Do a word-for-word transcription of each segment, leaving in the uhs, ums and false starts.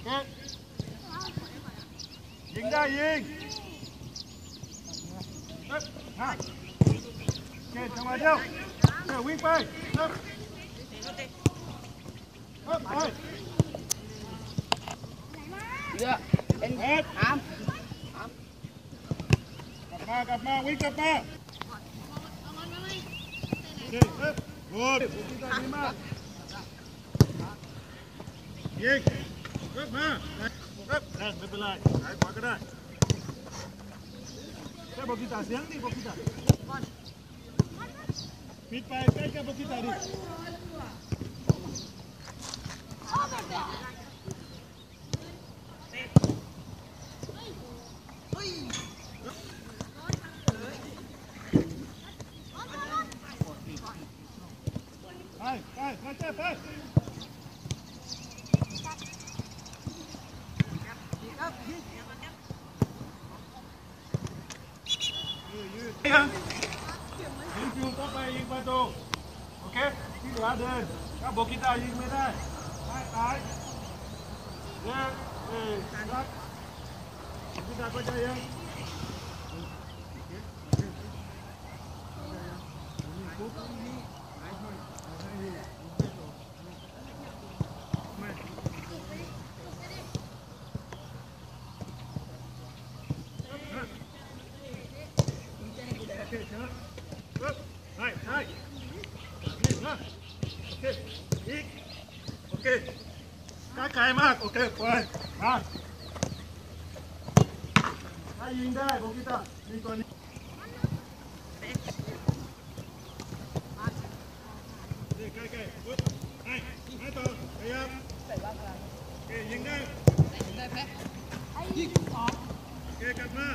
ยิงได้ยิงฮะเกตจังหวะเดียวเดี๋ยววิ่งไปเริ่มเริ่มไปเยอะเป็นเอ็ดอามกลับมากลับมาวิ่งกลับมาเฮ้ยเฮ้ยโอ้ยดีมากยิงเริ่มมาเริ่มไม่เป็นไรหายขวาก็ได้แค่บอกกีตาเสียงดิบอกกีตาปิดไปใกล้แค่บอกกีตาดิไปไปไปเจ้ไปยิงฟิวเข้าไปยิงประตูโอเคที่เหลือเดินถ้าบอกกีตายิงไม่ได้ตายตายเดินเอ้ยรักกีตาเข้าใจยังใช่ใช่นี่นะโอเคอีกโอเคใกล้ไกลมากโอเคไปมาถ้ายิงได้โบกิตายิงตัวนี้นี่ใกล้ใกล้ปุ๊บให้ให้ต่อพยายามโอเคยิงได้ยิงได้แพ้ยิงออกโอเคกลับมา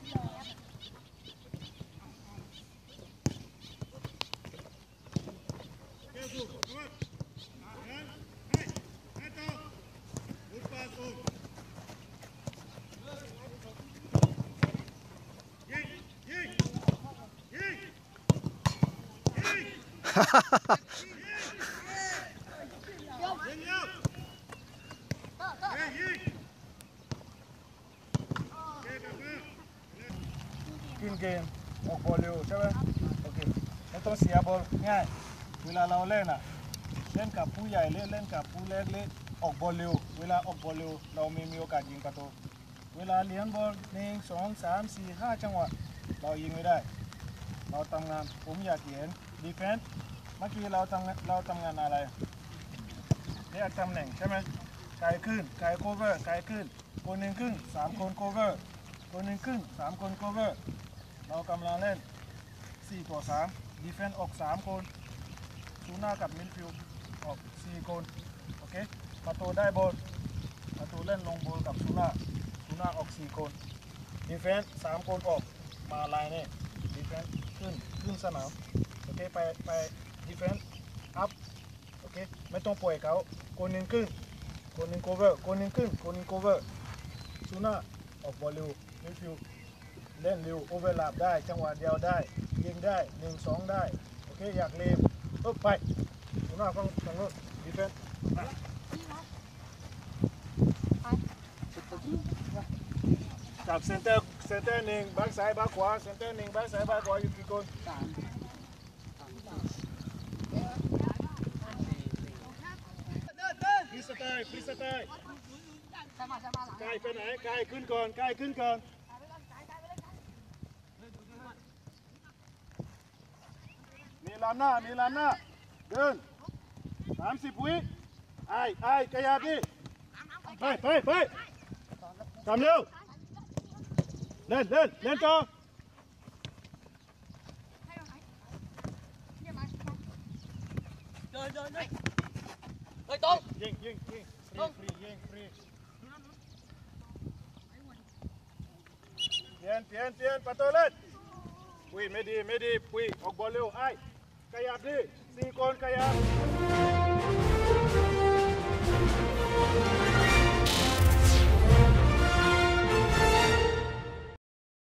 กินเกมออกบอลเร็วใช่ไหมโอเคไม่ต้องเสียบอลง่ายเวลาเราเล่นอ่ะเล่นกับผู้ใหญ่เล่นเล่นกับผู้เล็กเล่นออกบอลเร็วเวลาออกบอลเร็วเรามีมีโอกาสยิงประตูเวลาเลี้ยงบอลหนึ่งสองสามสี่ห้าจังหวะเรายิงไม่ได้เราทำงานผมอยากเห็นดีเฟนส์เมื่อกี้เราทำเราทำงานอะไรเรียกตำแหน่งใช่ไหมไกลขึ้นไกลโคเวอร์ไกลขึ้นคนหนึ่งครึ่งสามคนโคเวอร์คนหนึ่งครึ่งสามคนโคเวอร์เรากำลังเล่นสี่ต่อสามดีเฟนส์ออกสามคนซูน่ากับมิดฟิลด์ออกสี่คนโอเคประตูได้บอลประตูเล่นลงบอลกับซูน่าซูน่าออกสี่คนดีเฟนส์สามคนออกมาไลน์นี่ดีเฟนส์ขึ้นขึ้นสนามโอเคไปไปดีเฟนส์อัพโอเคไม่ต้องปล่อยเขาคนหนึ่งขึ้นคนหนึ่งโคเวอร์คนหนึ่งขึ้นคนหนึ่งโคเวอร์ซูน่าออกบอลเร็วมิดฟิลด์เล่นเร็วโอเวอร์ลาปได้จังหวะเดียวได้ยิงได้หนึ่งสองได้โอเคอยากเล่นปุ๊บไปซูน่าฟังฟังรถดีเฟนส์จากเซนเตอร์เซนเตอร์หนึ่งแบ็คซ้ายแบ็คขวาเซนเตอร์หนึ่งแบ็คซ้ายแบ็คขวาอยู่กี่คนสามฟรีสไตล์ฟรีสไตล์กายไปไหนกายขึ้นก่อนกายขึ้นก่อนมีลานหน้ามีลานหน้าเดินสามสิบวิไอ้ไอ้กระยาดิไปไปไปทำเร็วเล่นเล่นเล่นต่อเดินเดินเดินเฮ้ยตรงยิงยิงยิงฟรีฟรียิงฟรีเปลี่ยนเปลี่ยนเปลี่ยนประตูเล่นปุยไม่ดีไม่ดีปุยออกบอลเร็วไอ้ขยับดิสี่คนขยับ